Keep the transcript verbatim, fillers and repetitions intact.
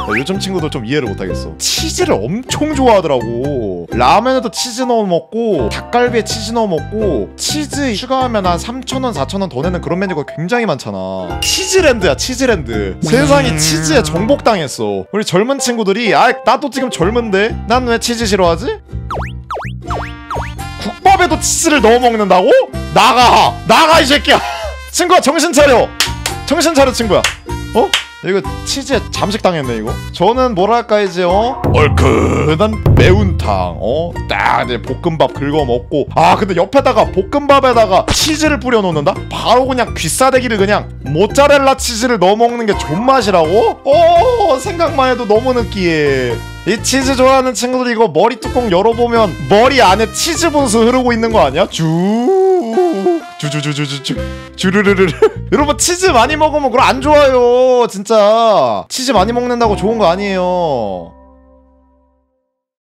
요즘 친구들 좀 이해를 못하겠어. 치즈를 엄청 좋아하더라고. 라면에도 치즈 넣어 먹고 닭갈비에 치즈 넣어 먹고 치즈 추가하면 한 삼천 원 사천 원 더 내는 그런 메뉴가 굉장히 많잖아. 치즈랜드야 치즈랜드. 세상이 치즈에 정복당했어. 우리 젊은 친구들이 아 나도 지금 젊은데 난 왜 치즈 싫어하지? 국밥에도 치즈를 넣어 먹는다고? 나가! 나가 이 새끼야! 친구야 정신 차려! 정신 차려 친구야. 어? 이거 치즈에 잠식당했네 이거. 저는 뭐랄까 이제 어? 얼큰한 매운탕 어? 딱 이제 볶음밥 긁어 먹고 아 근데 옆에다가 볶음밥에다가 치즈를 뿌려 놓는다? 바로 그냥 귀싸대기를 그냥 모짜렐라 치즈를 넣어 먹는 게 존맛이라고? 어 생각만 해도 너무 느끼해. 이 치즈 좋아하는 친구들 이거 머리 뚜껑 열어보면 머리 안에 치즈 분수 흐르고 있는 거 아니야? 주 주주주주주주 주르르르르. 여러분 치즈 많이 먹으면 그거 안 좋아요 진짜. 치즈 많이 먹는다고 좋은 거 아니에요.